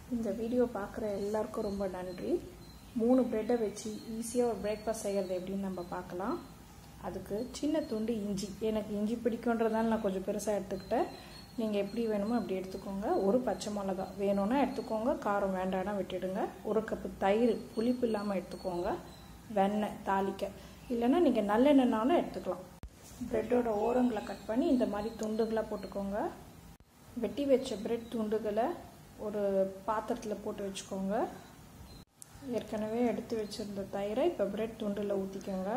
இந்த வீடியோ பார்க்குற எல்லாருக்கும் ரொம்ப நன்றி. 3 பிரெட்டை வச்சு ஈஸியாக ஒரு பிரேக்ஃபாஸ்ட் செய்கிறது எப்படின்னு நம்ம பார்க்கலாம். அதுக்கு சின்ன துண்டு இஞ்சி, எனக்கு இஞ்சி பிடிக்குன்றதால நான் கொஞ்சம் பெருசாக எடுத்துக்கிட்டேன். நீங்கள் எப்படி வேணுமோ அப்படி எடுத்துக்கோங்க. ஒரு பச்சை மிளகா வேணும்னா எடுத்துக்கோங்க, காரம் வேண்டாம்னா விட்டுடுங்க. 1 கப்பு தயிர் புளிப்பு இல்லாமல் எடுத்துக்கோங்க. வெண்ணெய் தாளிக்க, இல்லைன்னா நீங்கள் நல்லெண்ணெய்னாலும் எடுத்துக்கலாம். ப்ரெட்டோட ஓரங்களை கட் பண்ணி இந்த மாதிரி துண்டுகளாக போட்டுக்கோங்க. வெட்டி வச்ச பிரெட் துண்டுகளை ஒரு பாத்திரத்தில் போட்டு வச்சுக்கோங்க. ஏற்கனவே எடுத்து வச்சுருந்த தயிரை இப்போ பிரெட் துண்டில் ஊற்றிக்கோங்க.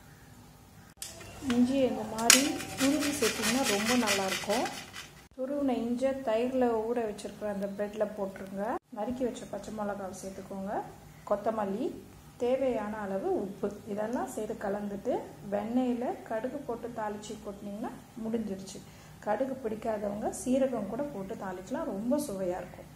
இஞ்சி இந்த மாதிரி துருவி சேர்த்திங்கன்னா ரொம்ப நல்லாயிருக்கும். துருவின இஞ்சி தயிரில் ஊற வச்சுருக்கிற அந்த பிரெட்டில் போட்டுருங்க. நறுக்கி வச்ச பச்சை மிளகாவை சேர்த்துக்கோங்க. கொத்தமல்லி, தேவையான அளவு உப்பு, இதெல்லாம் சேர்த்து கலந்துட்டு வெண்ணெயில் கடுகு போட்டு தாளித்து கொட்டினீங்கன்னா முடிஞ்சிருச்சு. கடுகு பிடிக்காதவங்க சீரகம் கூட போட்டு தாளிக்கலாம், ரொம்ப சுவையாக இருக்கும்.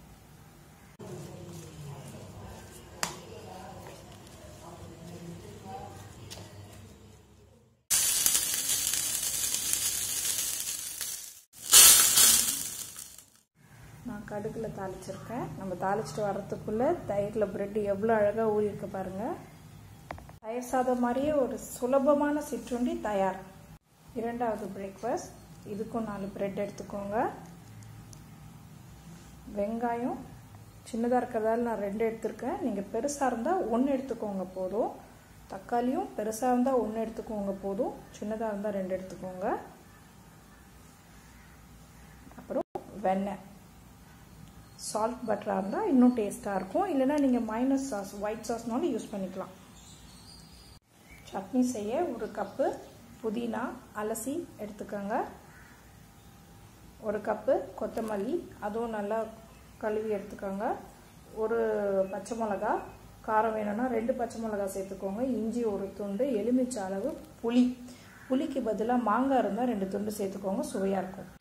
நான் கடுகில் தாளிச்சிருக்கேன். நம்ம தாளிச்சிட்டு வர்றதுக்குள்ளே தயிரில் ப்ரெட்டு எவ்வளோ அழகாக ஊறியிருக்கு பாருங்கள். தயிர் சாதம் மாதிரியே ஒரு சுலபமான சிற்றுண்டி தயார். 2வது பிரேக்ஃபாஸ்ட். இதுக்கும் 4 பிரெட் எடுத்துக்கோங்க. வெங்காயம் சின்னதாக இருக்கிறதால நான் 2 எடுத்துருக்கேன். நீங்கள் பெருசாக இருந்தால் 1 எடுத்துக்கோங்க போதும். தக்காளியும் பெருசாக இருந்தால் 1 எடுத்துக்கோங்க போதும். சின்னதாக இருந்தால் 2 எடுத்துக்கோங்க. அப்புறம் வெண்ணெய், சால்ட் பட்டராக இருந்தால் இன்னும் டேஸ்ட்டாக இருக்கும். இல்லைனா நீங்கள் மைனஸ் சாஸ், ஒயிட் சாஸ்னாலும் யூஸ் பண்ணிக்கலாம். சட்னி செய்ய 1 கப்பு புதினா அலசி எடுத்துக்கோங்க. 1 கப்பு கொத்தமல்லி, அதுவும் நல்லா கழுவி எடுத்துக்கோங்க. 1 பச்சை மிளகா, காரம் வேணும்னா 2 பச்சை மிளகா சேர்த்துக்கோங்க. இஞ்சி 1 துண்டு, எலுமிச்சை அளவு புளி, புளிக்கு பதிலாக மாங்காய் இருந்தால் 2 துண்டு சேர்த்துக்கோங்க, சுவையாக இருக்கும்.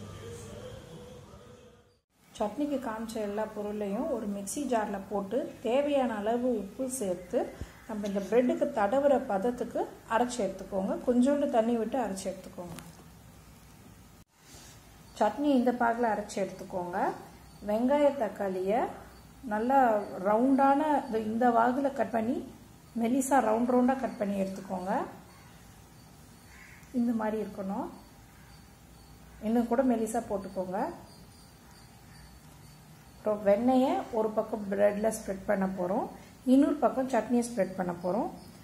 சட்னிக்கு காமிச்ச எல்லா பொருளையும் ஒரு மிக்சி ஜாரில் போட்டு தேவையான அளவு உப்பு சேர்த்து நம்ம இந்த ப்ரெட்டுக்கு தடவுற பதத்துக்கு அரைச்சி எடுத்துக்கோங்க. கொஞ்சோண்டு தண்ணி விட்டு அரைச்சி எடுத்துக்கோங்க. சட்னி இந்த பாகில் அரைச்சி எடுத்துக்கோங்க. வெங்காய தக்காளியை நல்லா ரவுண்டான இந்த வாகில் கட் பண்ணி மெலிசாக ரவுண்டாக கட் பண்ணி எடுத்துக்கோங்க. இந்த மாதிரி இருக்கணும். இன்னும் கூட மெலிசாக போட்டுக்கோங்க. அப்புறம் வெண்ணெயை ஒரு பக்கம் ப்ரெட்டில் ஸ்ப்ரெட் பண்ண போகிறோம், இன்னொரு பக்கம் சட்னியை ஸ்ப்ரெட் பண்ண போகிறோம்.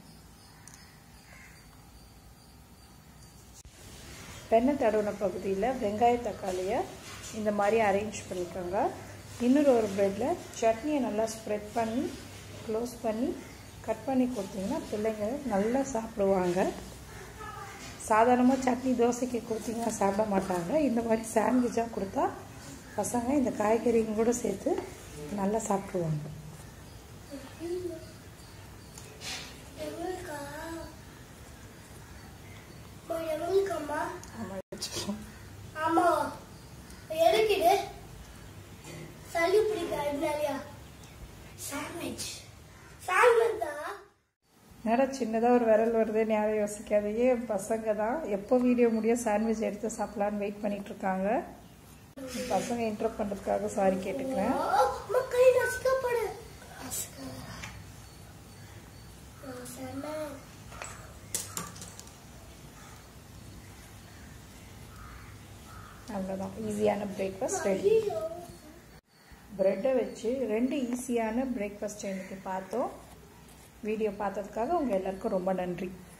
வெண்ணெய் தடவின பகுதியில் வெங்காய தக்காளியை இந்த மாதிரி அரேஞ்ச் பண்ணிக்கோங்க. இன்னொரு ஒரு ப்ரெட்டில் சட்னியை நல்லா ஸ்ப்ரெட் பண்ணி க்ளோஸ் பண்ணி கட் பண்ணி கொடுத்தீங்கன்னா பிள்ளைங்க நல்லா சாப்பிடுவாங்க. சாதாரணமாக சட்னி தோசைக்கு கொடுத்தீங்கன்னா சாப்பிட மாட்டாங்க. இந்த மாதிரி சாண்ட்விச்சாக கொடுத்தா பசங்க இந்த காய்கறிங்க கூட சேர்த்து நல்லா சாப்பிடுவாங்க. நேரம் சின்னதாக ஒரு விரல் வருதுன்னு யாரும் யோசிக்காதீங்க. பசங்க தான் எப்போ வீடியோ முடியும் சாண்ட்விச் எடுத்து சாப்பிடலான்னு வெயிட் பண்ணிட்டு இருக்காங்க. பசங்க இன்டரப்ட் பண்ணுறதுக்காக சாரி கேட்டுக்கிறேன். அவ்வளோதான், ஈஸியான பிரேக்ஃபாஸ்ட் ரெடி. ப்ரெட்டை வச்சு 2 ஈஸியான பிரேக்ஃபாஸ்ட் இன்னைக்கு பார்த்தோம். வீடியோ பார்த்ததுக்காக உங்கள் எல்லாருக்கும் ரொம்ப நன்றி.